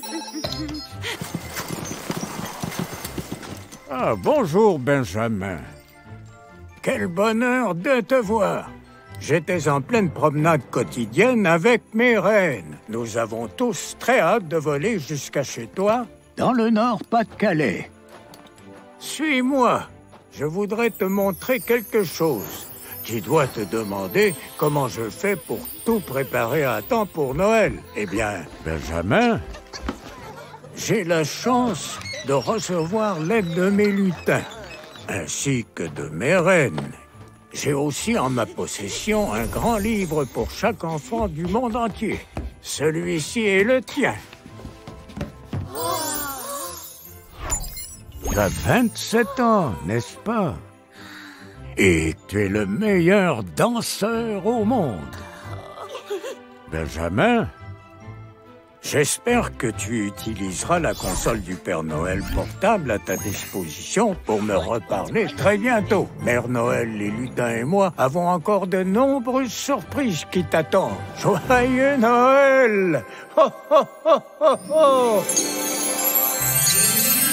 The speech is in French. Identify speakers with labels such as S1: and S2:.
S1: Ah, bonjour, Benjamin. Quel bonheur de te voir. J'étais en pleine promenade quotidienne avec mes reines. Nous avons tous très hâte de voler jusqu'à chez toi, dans le Nord-Pas-de-Calais. Suis-moi. Je voudrais te montrer quelque chose. Tu dois te demander comment je fais pour tout préparer à temps pour Noël. Eh bien, Benjamin, j'ai la chance de recevoir l'aide de mes lutins, ainsi que de mes reines. J'ai aussi en ma possession un grand livre pour chaque enfant du monde entier. Celui-ci est le tien. Tu as 27 ans, n'est-ce pas? Et tu es le meilleur danseur au monde. Benjamin, j'espère que tu utiliseras la console du Père Noël portable à ta disposition pour me reparler très bientôt. Mère Noël, les lutins et moi avons encore de nombreuses surprises qui t'attendent. Joyeux Noël! Ho, ho, ho, ho, ho!